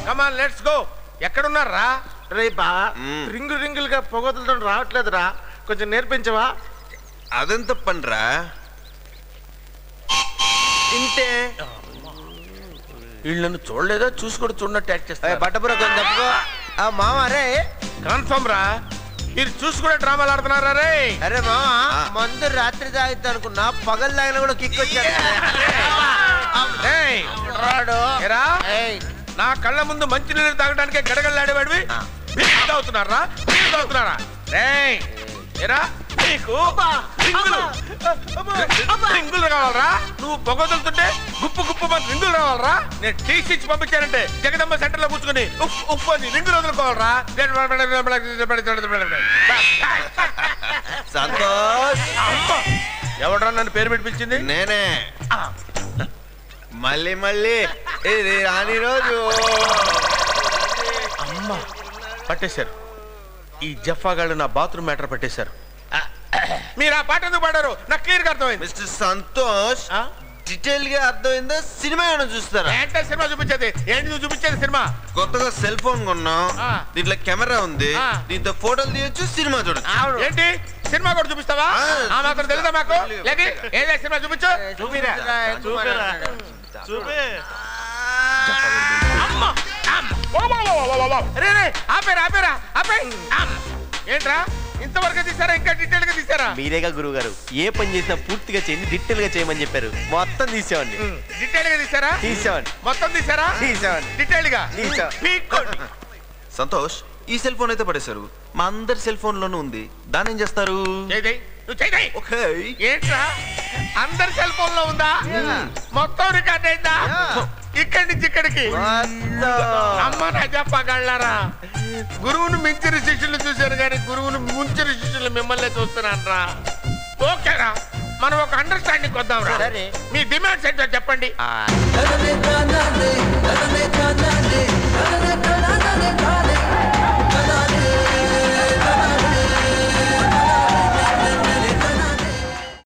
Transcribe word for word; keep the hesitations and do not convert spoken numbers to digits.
Come on let's go. ఎక్కడున్నారా? రే బావా ring రింగులుగా పొగతులతో రావట్లేదురా, కొంచెం నేర్పించవా? అదెంత పనిరా? ఇంటే వీళ్ళు నన్ను చూడలేదా? చూసి కూడా చూడనట్టు యాక్ట్ చేస్తా. బట్టపుర కొంచెం తప్పుకో. ఆ మామ రే కన్ఫర్మ్ రా, మీరు చూసి కూడా డ్రామాలు ఆడుతున్నారా రే? అరే మామ మందు రాత్రి తాగిద్దా అనుకున్నా, పగలు తాగినా కూడా కిక్ వచ్చాడు. నా కళ్ళ ముందు మంచి నీళ్ళు తాగడానికి గడగడలాడేవాడివి తాగుతున్నారా? మీరు తాగుతున్నారా? ఏరా నీకు రింగులు కావాలరా? నువ్వు పొగ వదులుతుంటే గుప్పు గుప్పు మంది రింగులు రావాలరా? నేను టీసీ ఇచ్చి పంపించానంటే జగదమ్మ సెంటర్ లో కూర్చుని ఉప్పు ఉప్పు అని రింగులు వదులుకోవాలరా? సంతోష్, ఎవడరా నన్ను పేరు పెట్టి పిలిచింది? నేనే. మళ్ళీ మళ్ళీ ఇది రాని రోజు. అమ్మా పట్టేశారు. ఈ జఫాగాళ్ళు నా బాత్రూమ్ మ్యాటర్ పట్టేశారు. మీరు ఆ పాట ఎందుకు పాడారు? నాకు క్లియర్ గా అర్థమైంది. మిస్టర్ సంతోష్, డీటెయిల్ గా అర్థమైందా? సినిమా ఏమైనా చూస్తారా? ఏంటో సినిమా చూపించేది? ఏంటి నువ్వు చూపించేది సినిమా? కొత్తగా సెల్ ఫోన్ కొన్నాం, దీంట్లో కెమెరా ఉంది, దీంతో ఫోటోలు తీయొచ్చు, సినిమా చూడొచ్చు. ఏంటి సినిమా కూడా చూపిస్తావా? ఆ మాత్రం తెలుసా మాకు? లేదు ఏదే సినిమా చూపించు. ఆపేరా ఆపేరా ఆపే. ఏంట్రా ఇంతవరకు తీసారా? ఇంకా డీటెయిల్ గా తీసారా? మీరేగా గురువు గారు ఏ పని చేసినా పూర్తిగా చేయండి, డీటెయిల్ గా చేయమని చెప్పారు. మొత్తం తీసేవండి. డీటెయిల్ గా తీసారా? తీసేవండి. మొత్తం తీసారా? తీసేవండి. డీటెయిల్ గా తీసేవండి. సంతోష్, ఈ సెల్ ఫోన్ అయితే పడేశారు, మా అందరి సెల్ ఫోన్ లోనూ ఉంది, దాన్ని ఏం చేస్తారు? ఏంట్రా అందరి సెల్ ఫోన్ లో ఉందా? మొత్తం రికార్డ్ అయిందా? ఇక్కడి నుంచి ఇక్కడికి? అమ్మ నా చెప్పగలరా, గురువును మించిన శిష్యులు చూశారు కానీ గురువును ముంచిన శిష్యులు మిమ్మల్ని చూస్తున్నాను రా. ఓకేరా, మనం ఒక అండర్స్టాండింగ్ వద్దాం రా. మీ డిమాండ్స్ ఏంటో చెప్పండి. ఆ